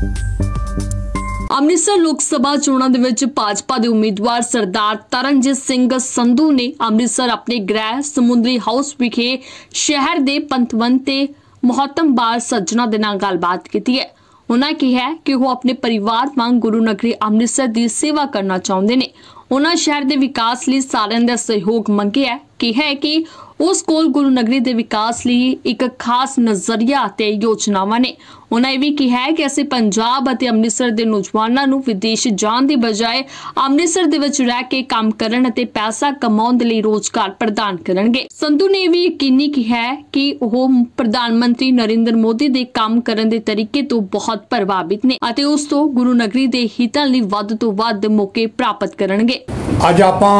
ਅੰਮ੍ਰਿਤਸਰ ਲੋਕ ਸਭਾ ਚੋਣਾਂ ਦੇ ਵਿੱਚ ਭਾਜਪਾ ਦੇ ਉਮੀਦਵਾਰ ਸਰਦਾਰ ਤਰਨਜੀਤ ਸਿੰਘ ਸੰਧੂ ਨੇ ਅੰਮ੍ਰਿਤਸਰ ਆਪਣੇ ਗ੍ਰਹਿ ਸਮੁੰਦਰੀ ਹਾਊਸ ਵਿਖੇ ਸ਼ਹਿਰ ਦੇ ਪੰਥਵੰਤ ਤੇ ਮਹੱਤਵਪੂਰਨ ਸੱਜਣਾ ਦੇ ਨਾਲ ਗੱਲਬਾਤ ਕੀਤੀ ਹੈ। उन्होंने कहा कि वो अपने परिवार वांग गुरु नगरी अमृतसर की सेवा करना चाहते हैं। उन्होंने शहर के विकास लिए सारिਆਂ ਦਾ सहयोग मंगिया कि उस कोल गुरु नगरी के विकास लिए एक खास नजरिया ते योजनावां ने। उन्होंने भी कहा कि असीं पंजाब अते अमृतसर के नौजवानों नूं विदेश जाण दी बजाय अमृतसर दे विच रह के काम करन अते पैसा कमाउण दे लई रोजगार प्रदान करनगे। संधू ने भी यकीनी कहा कि वह प्रधानमंत्री नरेंद्र मोदी के काम करन दे तरीके तो बहुत प्रभावित ने अते उस तो गुरु नगरी के हितां लई वध तो वध मौके प्राप्त करनगे। अज आपां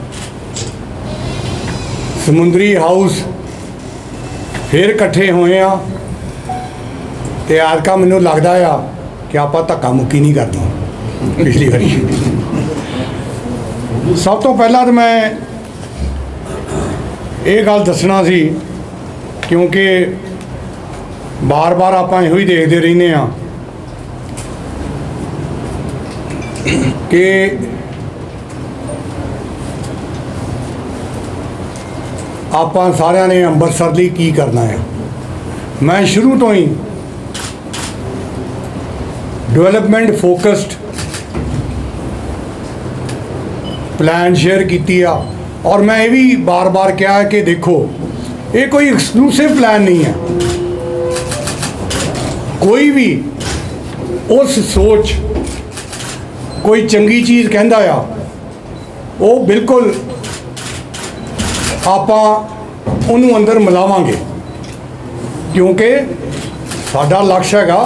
समुंदरी हाउस फिर इकट्ठे होए आ ते आजका मैनूं लगदा आ कि आपां धक्का मुक्की नहीं करनी पिछली बारी। सब तो पहला तो मैं ये गल दसना सी क्योंकि बार बार आपां इहो ही देखते रहने आ कि आपां सारिਆਂ ने अंमृतसर ਲਈ की करना है। मैं शुरू तो ही डेवलपमेंट फोकस्ड प्लान शेयर की और मैं ये भी बार बार कहा है कि देखो ये कोई एक्सक्लूसिव प्लान नहीं है। कोई भी उस सोच कोई चंगी चीज़ कहता आ वो बिल्कुल आपां उन्होंने अंदर मिलावांगे क्योंकि साडा लक्ष्य हैगा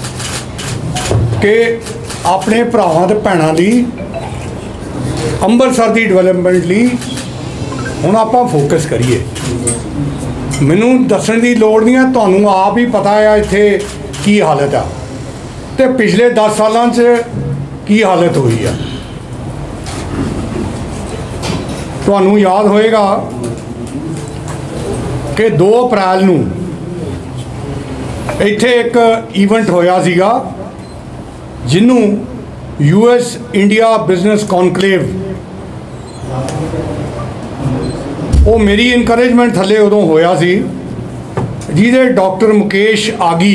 कि अपने भरावां ते भैणां दी अंमृतसर की डिवेलपमेंट लई हुण आपां फोकस करिए। मैनूं दस्सण दी लोड़ नहीं है, तुहानूं आप ही पता है इत्थे की हालत है ते पिछले 10 सालां च की हालत हुई है। तुहानूं याद होएगा कि 2 अप्रैल नूं इत्थे एक ईवेंट होया सीगा जिन्हों US इंडिया बिजनेस कॉन्कलेव वो मेरी इनकरेजमेंट थले उदों होया सी जिहदे doctor Mukesh Aghi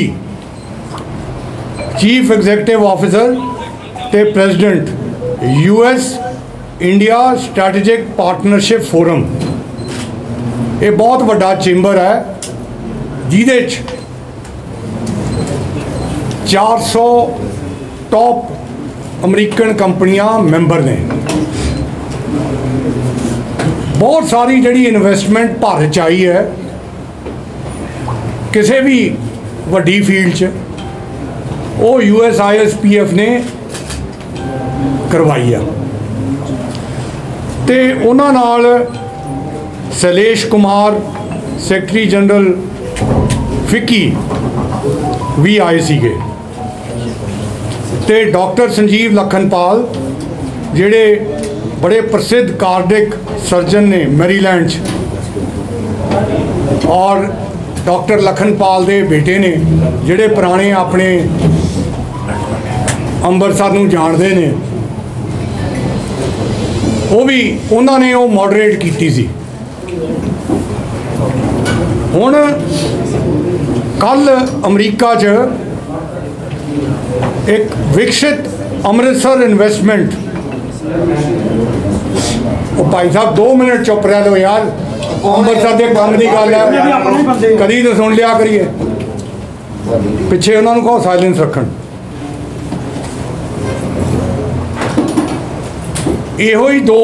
chief executive officer ते president US India strategic partnership forum ये बहुत बड़ा चेंबर है जिहदे 400 टॉप अमरीकन कंपनियां मैंबर ने। बहुत सारी जिहड़ी इन्वेस्टमेंट भारत च आई है किसी भी वड्डी फील्ड च वो USISPF ने करवाई है ते उन्हां नाल शैलेश कुमार सैकटरी जनरल फिक्की भी आए सीगे ते डॉक्टर संजीव लखनपाल जिहड़े बड़े प्रसिद्ध कार्डिक सर्जन ने मैरीलैंड और डॉक्टर लखनपाल दे बेटे ने जिहड़े पुराने अपने अंमृतसर नूं जानदे ने वो भी उन्होंने वो मॉडरेट की सी। हुण कल अमरीका च एक विकसित अमृतसर इन्वेस्टमेंट वो भाई साहब 2 मिनट चुप रह लो यार, अमृतसर के काम की गल है कभी तो सुन लिया करिए, पिछे उन्होंने कहो साइलेंस रखन। इहो ही 2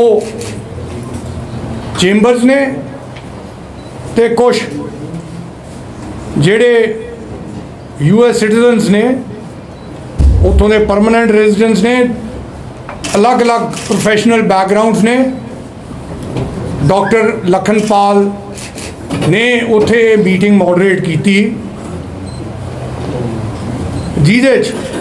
चेंबर्स ने ते कुछ जेड़े US सिटीजनस ने उतों के परमानेंट रेजिडेंट्स ने अलग अलग प्रोफेशनल बैकग्राउंड्स ने। डॉक्टर लखनपाल ने उथे मीटिंग मॉडरेट की जिहदे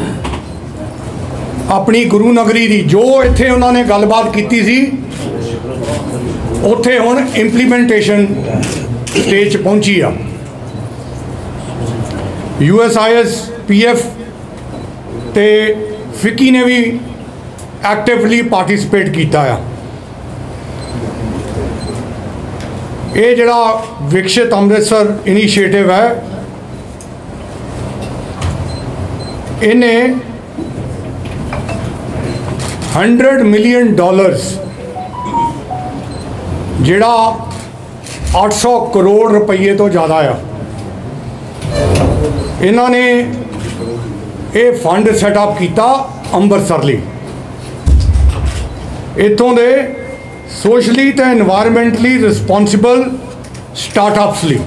अपनी गुरु नगरी की जो इत्थे उन्होंने गलबात की सी उत्थे हुण इंप्लीमेंटेशन स्टेज पहुंची आ। USISPF ਤੇ ਫਿੱਕੀ ਨੇ ਵੀ ਐਕਟਿਵਲੀ ਪਾਰਟਿਸਿਪੇਟ ਕੀਤਾ ਆ। ਇਹ ਜਿਹੜਾ ਵਿਕਸਿਤ ਅੰਮ੍ਰਿਤਸਰ ਇਨੀਸ਼ੀਏਟਿਵ ਹੈ, ਇਹਨੇ $100 ਮਿਲੀਅਨ ਜਿਹੜਾ 800 ਕਰੋੜ ਰੁਪਈਏ ਤੋਂ ਜ਼ਿਆਦਾ ਆ, ਇਹਨਾਂ ਨੇ ਇਹ ਫੰਡ ਸੈਟਅਪ ਕੀਤਾ ਅੰਮ੍ਰਿਤਸਰ ਲਈ। ਇੱਥੋਂ ਦੇ ਸੋਸ਼ਲੀ ਤੇ ਇਨਵਾਇਰਮੈਂਟਲੀ ਰਿਸਪੌਂਸਿਬਲ ਸਟਾਰਟਅਪਸ ਲਈ,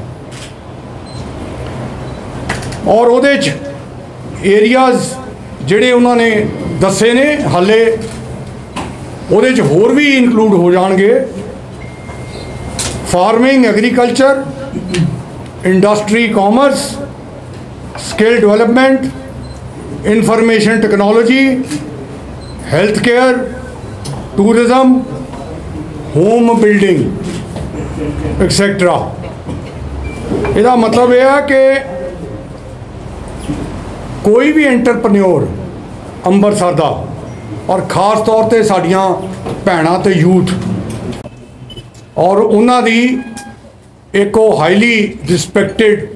ਔਰ ਉਹਦੇ 'ਚ ਏਰੀਆਜ਼ ਜਿਹੜੇ ਉਹਨਾਂ ਨੇ ਦੱਸੇ ਨੇ, ਹਾਲੇ ਉਹਦੇ 'ਚ ਹੋਰ ਵੀ ਇਨਕਲੂਡ ਹੋ ਜਾਣਗੇ। Farming, agriculture, industry, commerce, skill development, information technology, health care, tourism, home building etcetera. ਇਹਦਾ ਮਤਲਬ ਇਹ ਹੈ ਕਿ ਕੋਈ ਵੀ ਐਂਟਰਪ੍ਰੈਨਿਓਰ ਅੰਮ੍ਰਿਤਸਰ ਦਾ, ਔਰ ਖਾਸ ਤੌਰ ਤੇ ਸਾਡੀਆਂ ਭੈਣਾਂ ਤੇ ਯੂਥ, ਔਰ ਉਹਨਾਂ ਦੀ ਇੱਕ ਉਹ ਹਾਈਲੀ ਰਿਸਪੈਕਟਡ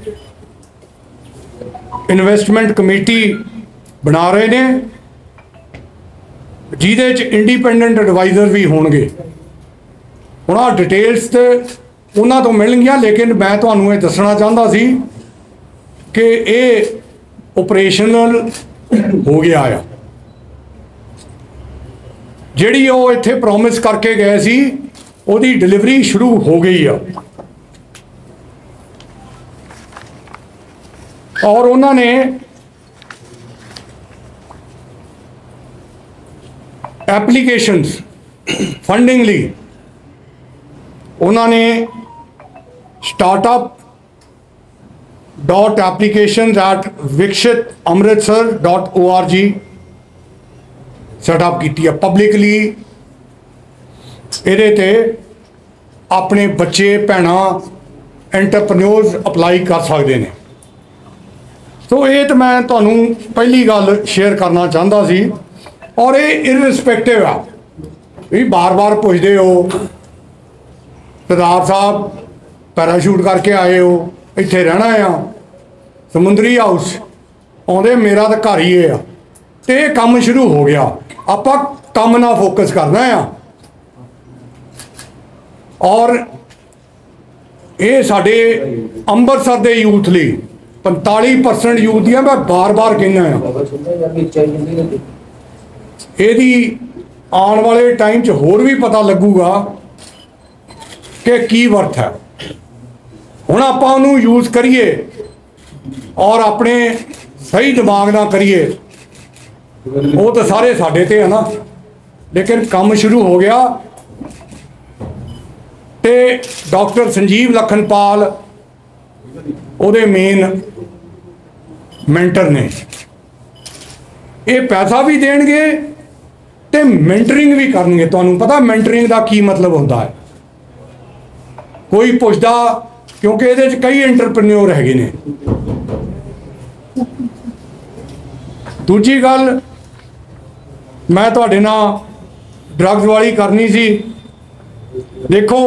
ਇਨਵੈਸਟਮੈਂਟ ਕਮੇਟੀ ਬਣਾ ਰਹੇ ਨੇ, ਜਿਹਦੇ 'ਚ ਇੰਡੀਪੈਂਡੈਂਟ ਐਡਵਾਈਜ਼ਰ ਵੀ ਹੋਣਗੇ। ਹੁਣ ਆਹ ਡਿਟੇਲਸ ਤੇ ਉਹਨਾਂ ਤੋਂ ਮਿਲਣਗੀਆਂ, ਲੇਕਿਨ ਮੈਂ ਤੁਹਾਨੂੰ ਇਹ ਦੱਸਣਾ ਚਾਹੁੰਦਾ ਸੀ ਕਿ ਇਹ ਆਪਰੇਸ਼ਨਲ ਹੋ ਗਿਆ ਆ। ਜਿਹੜੀ ਉਹ ਇੱਥੇ ਪ੍ਰੋਮਿਸ ਕਰਕੇ ਗਏ ਸੀ, ਉਹਦੀ ਡਿਲੀਵਰੀ ਸ਼ੁਰੂ ਹੋ ਗਈ ਆ, ਔਰ ਉਹਨਾਂ ਨੇ ਐਪਲੀਕੇਸ਼ਨਸ ਫੰਡਿੰਗ ਲਈ ਉਹਨਾਂ ਨੇ startup.applications@viksitamritsar.org ਸੈਟਅਪ ਕੀਤੀ ਹੈ ਪਬਲਿਕਲੀ। ਇਹਦੇ ਤੇ ਆਪਣੇ ਬੱਚੇ, ਭੈਣਾਂ, ਐਂਟਰਪ੍ਰੈਨਿਓਰਸ ਅਪਲਾਈ ਕਰ ਸਕਦੇ ਨੇ। ਸੋ ਇਹ ਤਾਂ ਮੈਂ ਤੁਹਾਨੂੰ ਪਹਿਲੀ ਗੱਲ ਸ਼ੇਅਰ ਕਰਨਾ ਚਾਹੁੰਦਾ ਸੀ। ਔਰ ਇਹ ਇਰਰਿਸਪੈਕਟਿਵ ਆ ਵੀ ਬਾਰ-ਬਾਰ ਪੁੱਛਦੇ ਹੋ, ਸਰਦਾਰ ਸਾਹਿਬ ਪੈਰਾਸ਼ੂਟ ਕਰਕੇ ਆਏ ਹੋ, ਇੱਥੇ ਰਹਿਣਾ ਆ, ਸਮੁੰਦਰੀ ਹਾਊਸ ਆਉਂਦੇ, ਮੇਰਾ ਤਾਂ ਘਰ ਹੀ ਇਹ ਆ। ਤੇ ਇਹ ਕੰਮ ਸ਼ੁਰੂ ਹੋ ਗਿਆ, ਆਪਾਂ ਕੰਮ ਨਾਲ ਫੋਕਸ ਕਰਨਾ ਆ। ਔਰ ਇਹ ਸਾਡੇ ਅੰਮ੍ਰਿਤਸਰ ਦੇ ਯੂਥ ਲਈ 45% ਯੂਥ ਦੀਆਂ ਮੈਂ ਬਾਰ-ਬਾਰ ਕਹਿੰਦਾ ਆ, ਇਹਦੀ ਆਉਣ ਵਾਲੇ ਟਾਈਮ 'ਚ ਹੋਰ ਵੀ ਪਤਾ ਲੱਗੂਗਾ ਕਿ ਕੀ ਵਰਥ ਹੈ। ਹੁਣ ਆਪਾਂ ਉਹਨੂੰ ਯੂਜ਼ ਕਰੀਏ ਔਰ ਆਪਣੇ ਸਹੀ ਦਿਮਾਗ ਨਾਲ ਕਰੀਏ, ਉਹ ਤਾਂ ਸਾਰੇ ਸਾਡੇ ਤੇ ਹੈ ਨਾ। ਲੇਕਿਨ ਕੰਮ ਸ਼ੁਰੂ ਹੋ ਗਿਆ ਤੇ ਡਾਕਟਰ ਸੰਜੀਵ ਲਖਨਪਾਲ ਉਹਦੇ ਮੇਨ ਮੈਂਟਰ ਨੇ। ਇਹ ਪੈਸਾ ਵੀ ਦੇਣਗੇ ਤੇ ਮੈਂਟਰਿੰਗ ਵੀ ਕਰਨਗੇ। ਤੁਹਾਨੂੰ ਪਤਾ ਮੈਂਟਰਿੰਗ ਦਾ ਕੀ ਮਤਲਬ ਹੁੰਦਾ ਹੈ? ਕੋਈ ਪੁੱਛਦਾ, ਕਿਉਂਕਿ ਇਹਦੇ 'ਚ ਕਈ ਐਂਟਰਪ੍ਰੈਨਿਓਰ ਹੈਗੇ ਨੇ। ਦੂਜੀ ਗੱਲ ਮੈਂ ਤੁਹਾਡੇ ਨਾਲ ਡਰੱਗਸ ਵਾਲੀ ਕਰਨੀ ਸੀ। ਦੇਖੋ,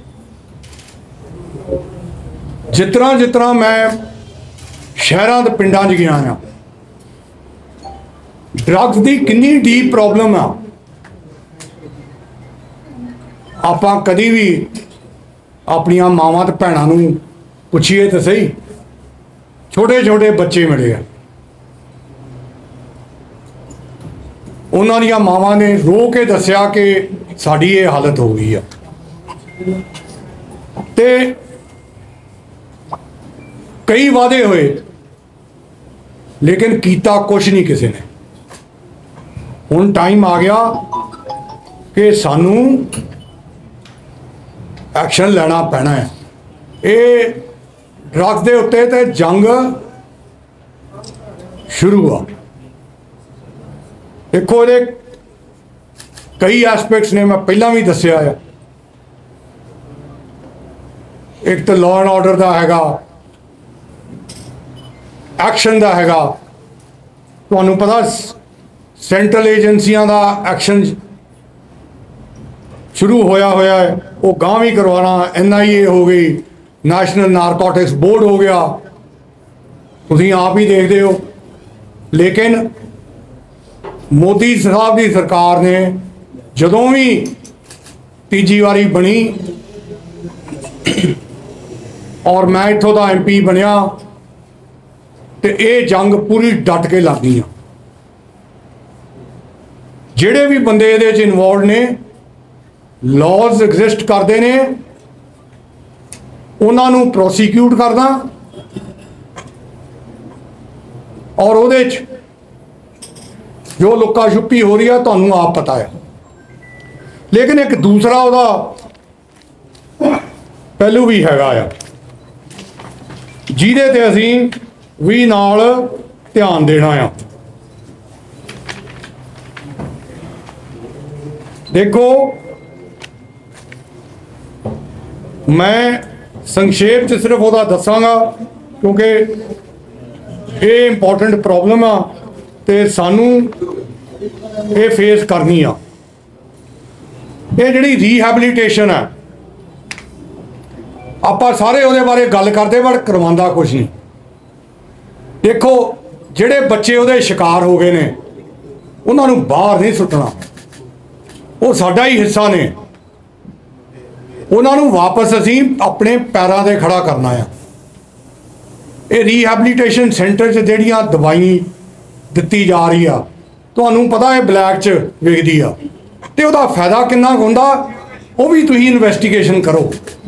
ਜਿਸ ਤਰ੍ਹਾਂ ਮੈਂ ਸ਼ਹਿਰਾਂ ਤੇ ਪਿੰਡਾਂ 'ਚ ਗਿਆ ਆ, ਡਰੱਗਸ ਦੀ ਕਿੰਨੀ ਡੀਪ ਪ੍ਰੋਬਲਮ ਆ। ਆਪਾਂ ਕਦੀ ਵੀ ਆਪਣੀਆਂ ਮਾਵਾਂ ਤੇ ਭੈਣਾਂ ਨੂੰ ਪੁੱਛੀਏ ਤਾਂ ਸਹੀ, ਛੋਟੇ ਛੋਟੇ ਬੱਚੇ ਮਿਲੇ ਆ, ਉਹਨਾਂ ਦੀਆਂ ਮਾਵਾਂ ਨੇ ਰੋ ਕੇ ਦੱਸਿਆ ਕਿ ਸਾਡੀ ਇਹ ਹਾਲਤ ਹੋ ਗਈ ਆ। ਤੇ ਕਈ ਵਾਅਦੇ ਹੋਏ, ਲੇਕਿਨ ਕੀਤਾ ਕੁਛ ਨਹੀਂ ਕਿਸੇ ਨੇ। ਹੁਣ ਟਾਈਮ ਆ ਗਿਆ ਕਿ ਸਾਨੂੰ ਐਕਸ਼ਨ ਲੈਣਾ ਪੈਣਾ ਹੈ। ਇਹ ਡਰੱਗਸ ਦੇ ਉੱਤੇ ਤੇ ਜੰਗ ਸ਼ੁਰੂ ਆ। ਦੇਖੋ, ਇਹਦੇ ਕਈ ਐਸਪੈਕਟਸ ਨੇ, ਮੈਂ ਪਹਿਲਾਂ ਵੀ ਦੱਸਿਆ ਆ। ਇੱਕ ਤਾਂ ਲਾਅ ਐਂਡ ਆਰਡਰ ਦਾ ਹੈਗਾ, ਐਕਸ਼ਨ ਦਾ ਹੈਗਾ, ਤੁਹਾਨੂੰ ਪਤਾ ਸੈਂਟਰਲ ਏਜੰਸੀਆਂ ਦਾ ਐਕਸ਼ਨ शुरू होया है, वो गांव ही करवाना। NIA हो गई, नैशनल नारकोटिक्स बोर्ड हो गया, तुसीं आप ही देखते हो। लेकिन मोदी साहब की सरकार ने जदों भी तीजी वारी बनी और मैं इत्थों का MP बनया तो ये जंग पूरी डट के लग गई। जिहड़े भी बंदे इहदे च इन्वॉल्व ने, लॉज एग्जिस्ट करते हैं, उन्होंने प्रोसीक्यूट करना और वो जो लुका छुपी हो रही है तुहानू आप पता है। लेकिन एक दूसरा वो पहलू भी हैगा आ, जिहदे ते असीं भी नाल ध्यान देना आ। देखो, मैं संक्षेप च सिर्फ वह दसांगा क्योंकि ये इंपॉर्टेंट प्रॉब्लम आ ते सानू ये फेस करनी आ। ये जिहड़ी रीहैबिलिटेशन है, आपां सारे उहदे बारे गल करदे बट करवांदा कुछ नहीं। देखो, जिहड़े बच्चे उहदे शिकार हो गए ने उन्हां नूं बाहर नहीं सुट्टना, वो साडा ही हिस्सा ने। उन्होंने वापस असी अपने पैरों से खड़ा करना है। ये रीहैबिलिटेशन सेंटर च जिहड़ियां दवाई दित्ती जा रही आ, तुहानू पता है ब्लैक च विकदी आ, ते उहदा फायदा किन्ना हुंदा वो भी तुसीं इन्वेस्टिगेशन करो।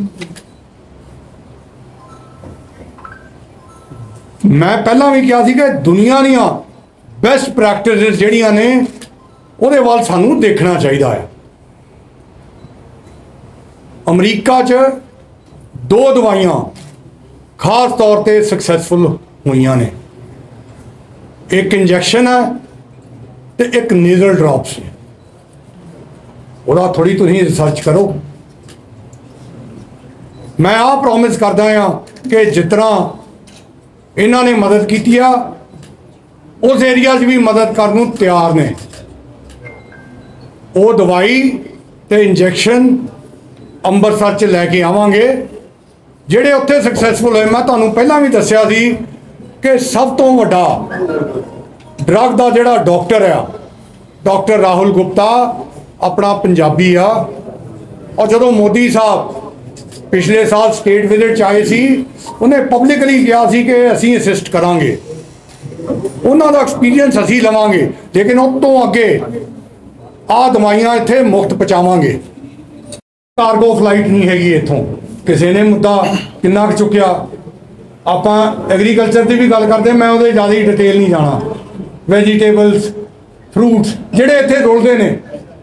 मैं पहला भी कहा सी कि दुनिया दीयां बेस्ट प्रैक्टिस जिहड़ियां ने उहदे वल सानू देखना चाहिए है। अमरीका च 2 दवाइयां खास तौर पर सक्सैसफुल हुई ने, एक इंजैक्शन है तो एक नेजल ड्रॉप्स है। वह थोड़ी तुसीं रिसर्च करो। मैं आ प्रॉमिस करदा हाँ कि जितना इन्हां ने मदद की उस एरिया च भी मदद करने तैयार ने। वो दवाई तो इंजैक्शन ਅੰਮ੍ਰਿਤਸਰ च लैके आवांगे। ਜਿਹੜੇ उत्थे सक्सैसफुल होए, मैं तुहानू पहला भी दस्सिया सी कि सब तो वड्डा ड्रग का जिहड़ा डॉक्टर है, डॉक्टर राहुल गुप्ता अपना पंजाबी आ। और जदों मोदी साहब पिछले साल स्टेट विजिट च आए सी, उन्हें पब्लिकली कहा सी कि असीं असिस्ट करांगे, उन्हां दा एक्सपीरियंस असीं लवांगे, लेकिन उस तो अगे आ दवाइयां इत्थे मुफ्त पहुँचावांगे। कार्गो फ्लाइट नहीं हैगी इत्थों, किसी ने मुद्दा किन्ना क चुक्या। आपां एग्रीकल्चर की भी गल करते, मैं उहदे ज़्यादा ही डिटेल नहीं जाना। वैजीटेबल्स, फ्रूट्स जिहड़े इत्थे रुलदे ने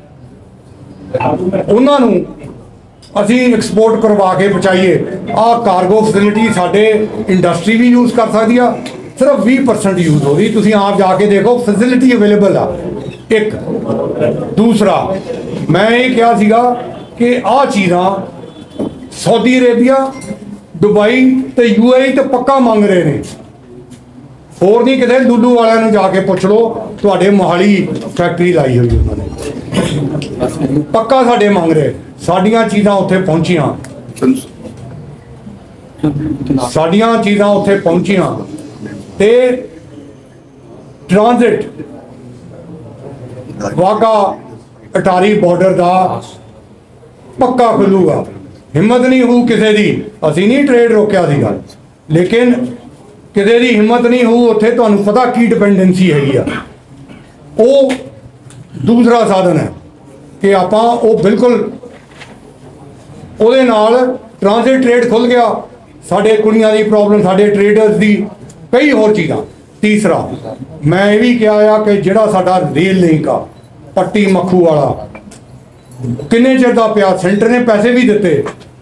उन्हां नूं असीं एक्सपोर्ट करवा के पहुँचाइए। आ कार्गो फैसिलिटी साडे इंडस्ट्री भी यूज़ कर सकती है, सिर्फ 20% यूज़ हो रही। तुसीं आप जाके देखो, फैसिलिटी अवेलेबल आ। एक दूसरा मैं ये कहा सीगा कि आ चीज़ां सऊदी अरेबिया, दुबई तो UAE तो पक्का मंग रहे हैं। होर नहीं किते, लुलू वालियां नूं जाके पुछ लो, तुहाडे मोहाली फैक्ट्री लाई हुई उन्होंने, पक्का साडे मंग रहे। साडियां चीज़ां उत्थे पहुंचियां, साडियां चीज़ां उत्थे पहुंचियां ते ट्रांजिट वाघा अटारी बॉर्डर का पक्का खुलूगा। हिम्मत नहीं हो किसी की, असी नहीं ट्रेड रोकया सीगा, लेकिन किसी की हिम्मत नहीं हो उत्थे। तुहानू पता की डिपेंडेंसी हैगी आ, वो दूसरा साधन है कि आपां वो बिल्कुल ਉਹਦੇ ਨਾਲ ट्रांजिट ट्रेड खुल गया। साढ़े कुड़ियां की प्रॉब्लम, साढ़े ट्रेडर्स की कई होर चीज़ां। तीसरा मैं ये भी कहा कि जिहड़ा साडा रेल लिंक आ पट्टी मखू वाला, किन्ने चिर दा पिया, सेंटर ने पैसे भी दिते।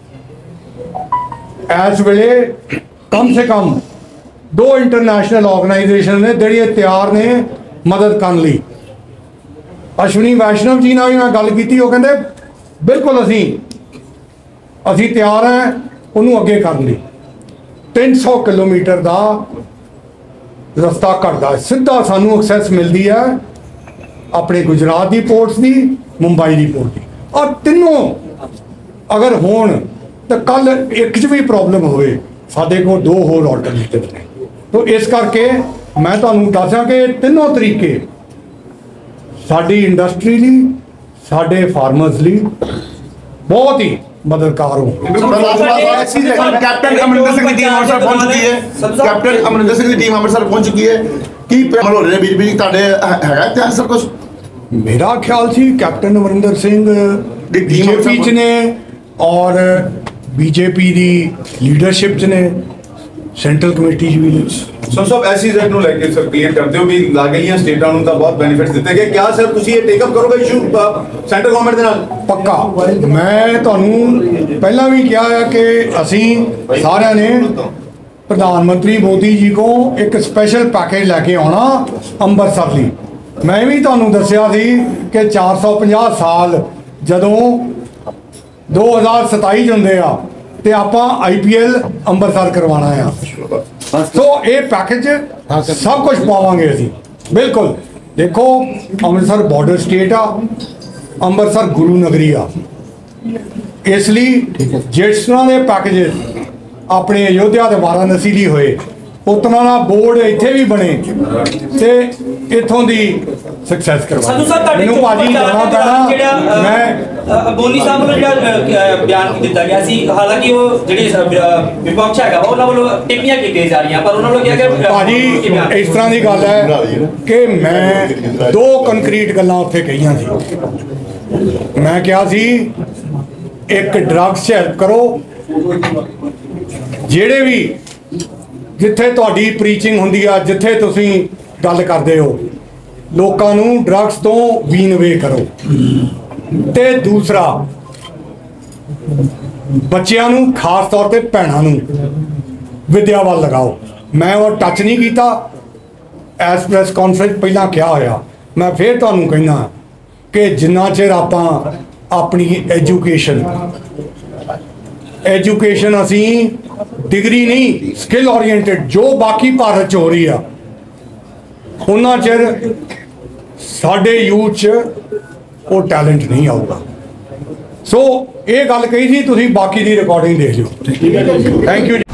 इस वेले कम से कम 2 इंटरनेशनल ऑर्गेनाइजेशन ने जिहड़ियां तैयार ने मदद करने लई। अश्विनी वैष्णव जी नाल भी मैं गल की, वो कहते बिल्कुल असी तैयार हैं उन्होंने अगे करने लई। 300 किलोमीटर का ਰਸਤਾ ਘਟਦਾ, ਸਿੱਧਾ ਸਾਨੂੰ ਐਕਸੈਸ ਮਿਲਦੀ ਹੈ ਆਪਣੇ ਗੁਜਰਾਤ ਦੀ ਪੋਰਟਸ ਦੀ, ਮੁੰਬਈ ਦੀ ਪੋਰਟ ਦੀ। ਔਰ ਤਿੰਨੋਂ ਅਗਰ ਹੋਣ ਤਾਂ ਕੱਲ ਇੱਕ 'ਚ ਵੀ ਪ੍ਰੋਬਲਮ ਹੋਵੇ ਸਾਡੇ ਕੋਲ 2 ਹੋਰ ਆਲਟਰਨੇਟਿਵ ਨੇ। ਤੋ ਇਸ ਕਰਕੇ ਮੈਂ ਤੁਹਾਨੂੰ ਦੱਸਾਂ ਕਿ ਤਿੰਨੋਂ ਤਰੀਕੇ ਸਾਡੀ ਇੰਡਸਟਰੀ ਲਈ, ਸਾਡੇ ਫਾਰਮਰਸ ਲਈ ਬਹੁਤ ਹੀ ਮਦਦਗਾਰ ਹੋ। कैप्टन अमरिंदर सिंह की टीम अमृतसर पहुंच चुकी है। कैप्टन अमरिंदर सिंह की टीम अमृतसर पहुंच चुकी है। की हो रहे हैं बीजेपी ਤੁਹਾਡੇ ਹੈਗਾ ਇਤਿਹਾਸ ਸਰ ਕੁਝ? ਮੇਰਾ ਖਿਆਲ ਸੀ ਕੈਪਟਨ ਅਮਰਿੰਦਰ ਸਿੰਘ ਬੀਜੇਪੀ 'ਚ ਨੇ ਔਰ ਬੀਜੇਪੀ ਦੀ ਲੀਡਰਸ਼ਿਪ 'ਚ ਨੇ, ਸੈਂਟਰਲ ਕਮੇਟੀ 'ਚ ਵੀ ਨੇ। ਸਭ ਐਸਸੀਜ਼ੈਡ ਨੂੰ ਲੈ ਕੇ ਸਰ ਕਲੀਅਰ ਕਰਦੇ ਹੋ ਵੀ ਲਾਗਲੀਆਂ ਸਟੇਟਾਂ ਨੂੰ ਤਾਂ ਬਹੁਤ ਬੈਨੀਫਿਟਸ ਦਿੱਤੇ ਗਏ। ਕਿਆ ਸਰ ਤੁਸੀਂ ਇਹ ਟੇਕ ਅਪ ਕਰੋਗੇ ਇਸ਼ੂ ਸੈਂਟਰ ਗਵਰਨਮੈਂਟ ਦੇ ਨਾਲ? ਪੱਕਾ। ਮੈਂ ਤੁਹਾਨੂੰ ਪਹਿਲਾਂ ਵੀ ਕਿਹਾ ਹੈ ਕਿ ਅਸੀਂ ਸਾਰਿਆਂ ਨੇ ਪ੍ਰਧਾਨ ਮੰਤਰੀ ਮੋਦੀ ਜੀ ਕੋ ਇੱਕ ਸਪੈਸ਼ਲ ਪੈਕੇਜ ਲੈ ਕੇ ਆਉਣਾ ਅੰਮ੍ਰਿਤਸਰ ਲਈ। ਮੈਂ ਵੀ ਤੁਹਾਨੂੰ ਦੱਸਿਆ ਸੀ ਕਿ 450 ਸਾਲ ਜਦੋਂ 2027 'ਚ ਹੁੰਦੇ ਆ ਤੇ ਆਪਾਂ IPL ਅੰਮ੍ਰਿਤਸਰ ਕਰਵਾਉਣਾ ਆ। ਸੋ ਇਹ ਪੈਕੇਜ ਸਭ ਕੁਝ ਪਾਵਾਂਗੇ ਅਸੀਂ ਬਿਲਕੁਲ। ਦੇਖੋ ਅੰਮ੍ਰਿਤਸਰ ਬਾਰਡਰ ਸਟੇਟ ਆ, ਅੰਮ੍ਰਿਤਸਰ ਗੁਰੂ ਨਗਰੀ ਆ, ਇਸ ਲਈ ਜਿਸ ਤਰ੍ਹਾਂ ਦੇ ਪੈਕੇਜ ਆਪਣੇ ਅਯੋਧਿਆ ਤੇ ਵਾਰਾਣਸੀ ਲਈ ਹੋਏ ਉਤਨਾ ਦਾ ਬੋਰਡ ਇੱਥੇ ਵੀ ਬਣੇ ਤੇ ਇੱਥੋਂ ਦੀ ਸਕਸੈਸ ਕਰਵਾ। ਮੈਨੂੰ ਭਾਜੀ ਜਾਣਾ ਪੈਣਾ। ਮੈਂ ਬੋਨੀ ਸਾਹਿਬ ਵੱਲੋਂ ਜਿਹੜਾ ਬਿਆਨ ਦਿੱਤਾ ਗਿਆ ਸੀ, ਹਾਲਾਂਕਿ ਉਹ ਜਿਹੜੀ ਵਿਪਕਸ਼ ਹੈਗਾ ਉਹਨਾਂ ਵੱਲੋਂ ਟਿੱਪਣੀਆਂ ਕੀਤੀਆਂ ਜਾ ਰਹੀਆਂ, ਪਰ ਉਹਨਾਂ ਵੱਲੋਂ ਕਿਹਾ ਕਿ ਭਾਜੀ ਇਸ ਤਰ੍ਹਾਂ ਦੀ ਗੱਲ ਹੈ ਕਿ ਮੈਂ 2 ਕੰਕਰੀਟ ਗੱਲਾਂ ਉੱਥੇ ਕਹੀਆਂ ਸੀ। ਮੈਂ ਕਿਹਾ ਸੀ ਇੱਕ ਡਰੱਗਸ 'ਚ ਹੈਲਪ ਕਰੋ, ਜਿਹੜੇ ਵੀ ਜਿੱਥੇ ਤੁਹਾਡੀ ਪ੍ਰੀਚਿੰਗ ਹੁੰਦੀ ਆ, ਜਿੱਥੇ ਤੁਸੀਂ ਗੱਲ ਕਰਦੇ ਹੋ, ਲੋਕਾਂ ਨੂੰ ਡਰੱਗਸ ਤੋਂ ਵੀਨ ਅਵੇ ਕਰੋ। ਤੇ ਦੂਸਰਾ ਬੱਚਿਆਂ ਨੂੰ, ਖਾਸ ਤੌਰ ਤੇ ਭੈਣਾਂ ਨੂੰ ਵਿਦਿਆ ਵੱਲ ਲਗਾਓ। ਮੈਂ ਉਹ ਟੱਚ ਨਹੀਂ ਕੀਤਾ ਐਸ ਪ੍ਰੈਸ ਕਾਨਫਰੰਸ ਪਹਿਲਾਂ ਕਿਹਾ ਹੋਇਆ। ਮੈਂ ਫਿਰ ਤੁਹਾਨੂੰ ਕਹਿਣਾ ਕਿ ਜਿੰਨਾ ਚਿਰ ਆਪਾਂ ਆਪਣੀ ਐਜੂਕੇਸ਼ਨ ਅਸੀਂ ਡਿਗਰੀ ਨਹੀਂ, ਸਕਿੱਲ ਓਰੀਐਂਟਡ ਜੋ ਬਾਕੀ ਭਾਰਤ 'ਚ ਹੋ ਰਹੀ ਆ, ਉਹਨਾਂ ਚਿਰ ਸਾਡੇ ਯੂਥ 'ਚ ਉਹ ਟੈਲੈਂਟ ਨਹੀਂ ਆਊਗਾ। ਸੋ ਇਹ ਗੱਲ ਕਹੀ ਸੀ, ਤੁਸੀਂ ਬਾਕੀ ਦੀ ਰਿਕਾਰਡਿੰਗ ਦੇਖ ਲਿਓ। Thank you.